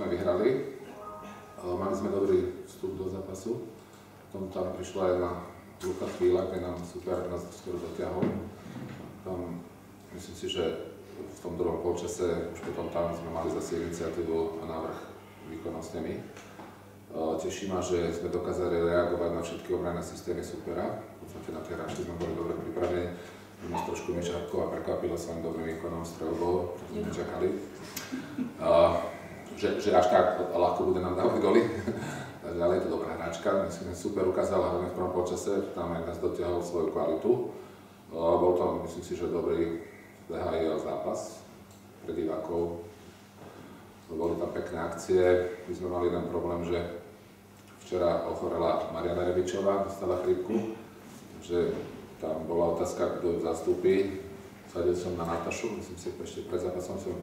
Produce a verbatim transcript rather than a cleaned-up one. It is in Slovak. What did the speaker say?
sme vyhrali. Mali sme dobrý vstup do zápasu. Potom tam prišla jedna dlhá chvíľa, keď nám super nás skoro dotiahol. Tam myslím si, že v tom druhom polčase už potom tam sme mali zase iniciatívu a návrh výkonnostnými. Teší ma, že sme dokázali reagovať na všetky obranné systémy supera. V podstate na tie hráčky sme boli dobre pripravení. Nás trošku Mečárko a prekvapilo svojím dobrým výkonom streľbou, to sme nečakali. Že, že až tak ľahko bude nám dávať goly. Takže ale je to dobrá hráčka, myslím, že super ukázala hlavne v prvom polčase, tam aj nás dotiahol svoju kvalitu. Bol to, myslím si, že dobrý dé há el zápas pre divákov. Boli tam pekné akcie, my sme mali jeden problém, že včera ochorela Mariana Rebičová, dostala chrípku, takže tam bola otázka, kto ju zastúpi. Sadil som na Natašu, myslím si, ešte pred zápasom som